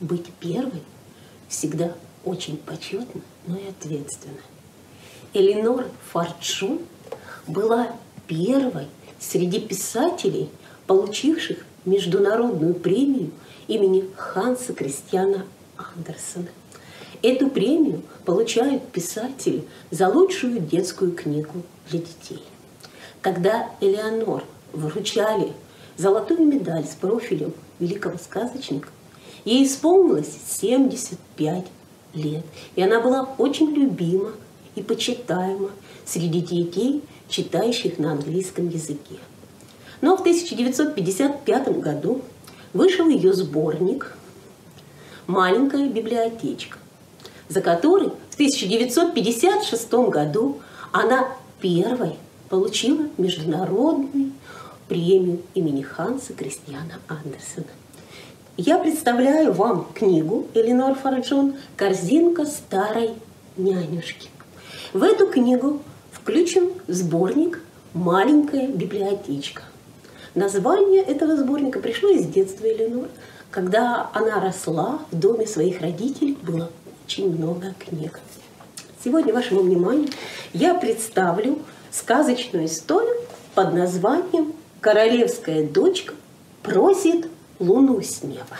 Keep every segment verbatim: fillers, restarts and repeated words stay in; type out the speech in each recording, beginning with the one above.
быть первой всегда очень почетно, но и ответственно. Эленор Форджон была первой среди писателей, получивших международную премию имени Ханса Кристиана Андерсена. Эту премию получают писатели за лучшую детскую книгу для детей. Когда Элеонор вручали золотую медаль с профилем великого сказочника, ей исполнилось семьдесят пять лет, и она была очень любима и почитаема среди детей, читающих на английском языке. Но в тысяча девятьсот пятьдесят пятом году вышел ее сборник «Маленькая библиотечка», за который в тысяча девятьсот пятьдесят шестом году она первой получила международную премию имени Ханса Кристиана Андерсена. Я представляю вам книгу Эленор Форджон «Корзинка старой нянюшки». В эту книгу включен сборник «Маленькая библиотечка». Название этого сборника пришло из детства Эленор. Когда она росла, в доме своих родителей было очень много книг. Сегодня вашему вниманию я представлю сказочную историю под названием «Королевская дочка просит луну с неба».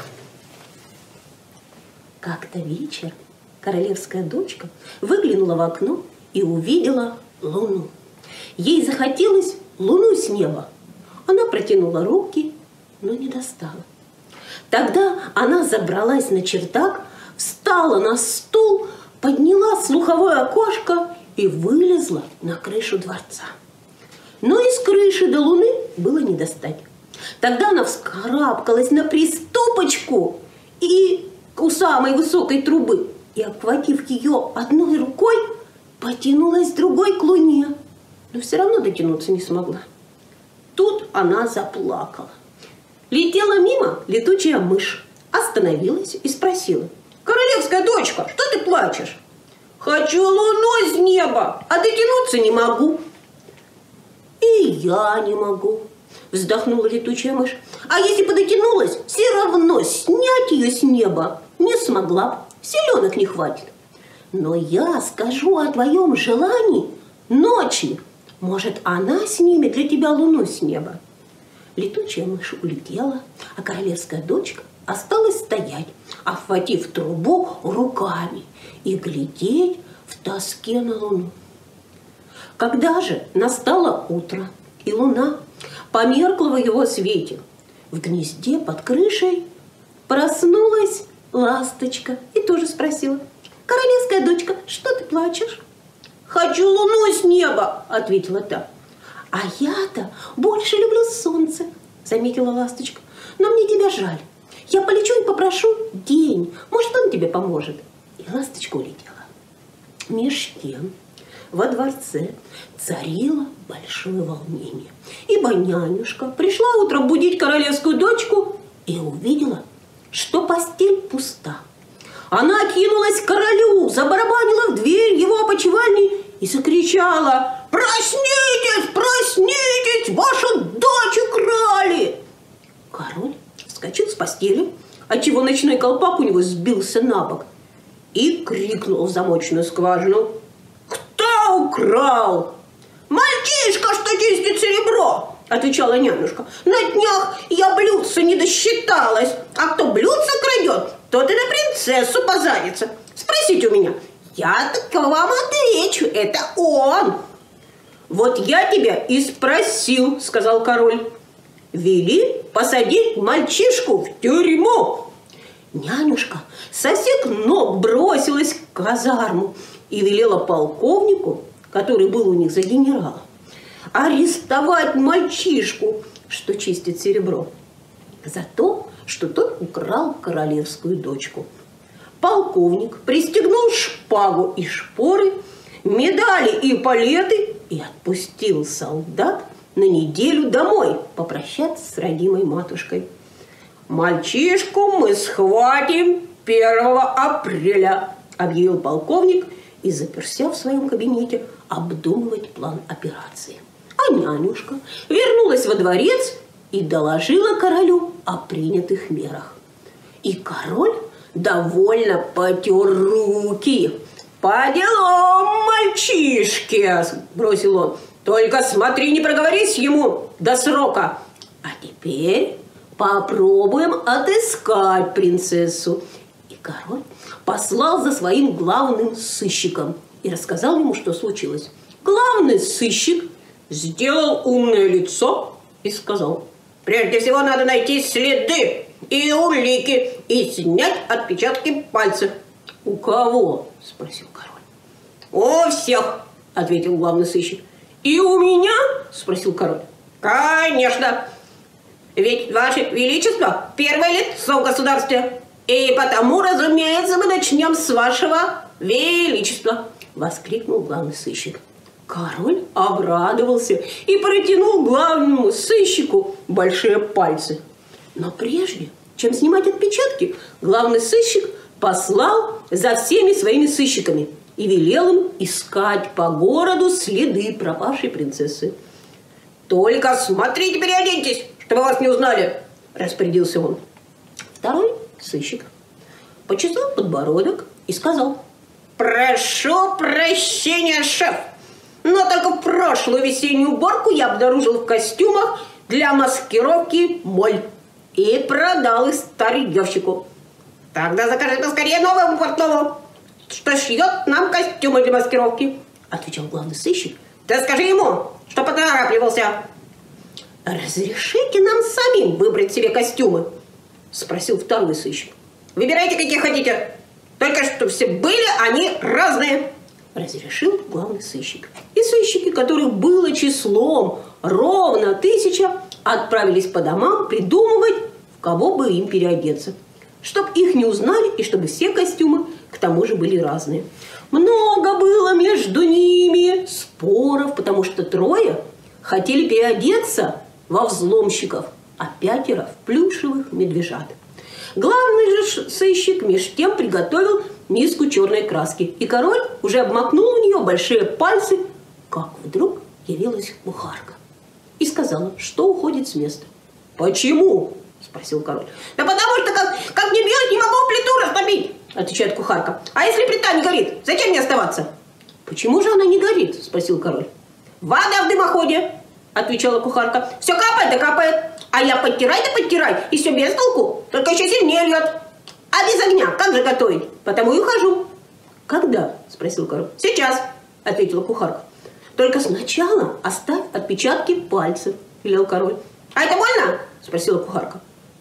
Как-то вечером королевская дочка выглянула в окно и увидела луну. Ей захотелось луну с неба. Она протянула руки, но не достала. Тогда она забралась на чердак, встала на стул, подняла слуховое окошко и вылезла на крышу дворца. Но из крыши до луны было не достать. Тогда она вскарабкалась на приступочку и у самой высокой трубы и, обхватив ее одной рукой, потянулась другой к луне, но все равно дотянуться не смогла. Тут она заплакала. Летела мимо летучая мышь, остановилась и спросила: «Королевская дочка, что ты плачешь?» «Хочу луну с неба, а дотянуться не могу». «И я не могу», вздохнула летучая мышь. «А если бы дотянулась, все равно снять ее с неба не смогла бы, силенок не хватит. Но я скажу о твоем желании ночью. Может, она снимет для тебя луну с неба». Летучая мышь улетела, а королевская дочка осталась стоять, охватив трубу руками и глядеть в тоске на луну. Когда же настало утро, и луна померкла в его свете, в гнезде под крышей проснулась ласточка и тоже спросила: «Королевская дочка, что ты плачешь?» «Хочу луну с неба», — ответила та. «А я-то больше люблю солнце», — заметила ласточка. «Но мне тебя жаль. Я полечу и попрошу день. Может, он тебе поможет». И ласточка улетела. Меж тем во дворце царило большое волнение, ибо нянюшка пришла утром будить королевскую дочку и увидела, что постель пуста. Она кинулась к королю, забарабанила в дверь его опочивальни и закричала: «Проснитесь, проснитесь, вашу дочь украли!» Король вскочил с постели, отчего ночной колпак у него сбился на бок, и крикнул в замочную скважину: «Кто украл?» «Мальчишка, что чистит серебро!» – отвечала нянюшка. «На днях я блюдца не досчиталась, а кто блюдца крадет, тот и на принцессу позарится. Спросите у меня, я так вам отвечу, это он». «Вот я тебя и спросил», – сказал король. «Вели посадить мальчишку в тюрьму». Нянюшка со всех ног бросилась к казарму и велела полковнику, который был у них за генерала, арестовать мальчишку, что чистит серебро, за то, что тот украл королевскую дочку. Полковник пристегнул шпагу и шпоры, медали и палеты и отпустил солдат на неделю домой попрощаться с родимой матушкой. «Мальчишку мы схватим первого апреля», объявил полковник и заперся в своем кабинете обдумывать план операции. А нянюшка вернулась во дворец и доложила королю о принятых мерах. И король довольно потер руки. «По делам, мальчишки!» – бросил он. «Только смотри, не проговорись ему до срока. А теперь попробуем отыскать принцессу». И король послал за своим главным сыщиком и рассказал ему, что случилось. Главный сыщик сделал умное лицо и сказал: «Прежде всего надо найти следы и улики и снять отпечатки пальцев». «У кого?» – спросил король. «У всех», – ответил главный сыщик. «И у меня?» – спросил король. «Конечно, ведь Ваше Величество – первое лицо в государстве, и потому, разумеется, мы начнем с Вашего Величества», – воскликнул главный сыщик. Король обрадовался и протянул главному сыщику большие пальцы. Но прежде чем снимать отпечатки, главный сыщик послал за всеми своими сыщиками и велел им искать по городу следы пропавшей принцессы. «Только смотрите, переоденьтесь, чтобы вас не узнали», – распорядился он. Второй сыщик почесал подбородок и сказал: «Прошу прощения, шеф, но только в прошлую весеннюю уборку я обнаружил в костюмах для маскировки моль и продал их старьевщику. Тогда закажите скорее новому портному, что шьет нам костюмы для маскировки», – отвечал главный сыщик. «Да скажи ему, что поторапливался». «Разрешите нам самим выбрать себе костюмы?» – спросил второй сыщик. «Выбирайте, какие хотите, только чтобы все были они разные», – разрешил главный сыщик. И сыщики, которых было числом ровно тысяча, отправились по домам придумывать, в кого бы им переодеться, чтобы их не узнали и чтобы все костюмы к тому же были разные. Много было между ними споров, потому что трое хотели переодеться во взломщиков, а пятеро в плюшевых медвежат. Главный же сыщик меж тем приготовил миску черной краски, и король уже обмакнул в нее большие пальцы, как вдруг явилась кухарка и сказала, что уходит с места. «Почему?» – спросил король. «Да потому что как, как не бьет, не могу плиту растопить», – отвечает кухарка. «А если плита не горит, зачем мне оставаться?» «Почему же она не горит?» – спросил король. «Вода в дымоходе», – отвечала кухарка. «Все капает да капает, а я подтирай да подтирай, и все без толку, только еще сильнее льет. А без огня как же готовить? Потому и ухожу». «Когда?» – спросил король. «Сейчас», – ответила кухарка. «Только сначала оставь отпечатки пальцев», – велел король. «А это больно?» – спросила кухарка.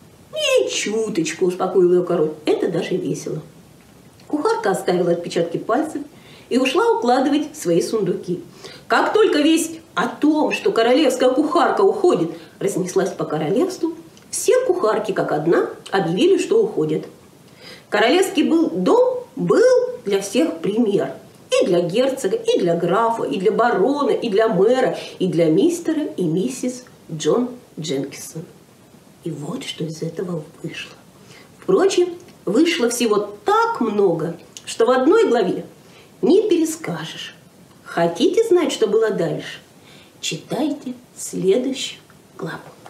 «И чуточку», – успокоил ее король. «Это даже весело». Кухарка оставила отпечатки пальцев и ушла укладывать свои сундуки. Как только весть о том, что королевская кухарка уходит, разнеслась по королевству, все кухарки, как одна, объявили, что уходят. Королевский был, дом был для всех пример. И для герцога, и для графа, и для барона, и для мэра, и для мистера и миссис Джон Дженкинсон. И вот что из этого вышло. Впрочем, вышло всего так много, что в одной главе не перескажешь. Хотите знать, что было дальше? Читайте следующую главу.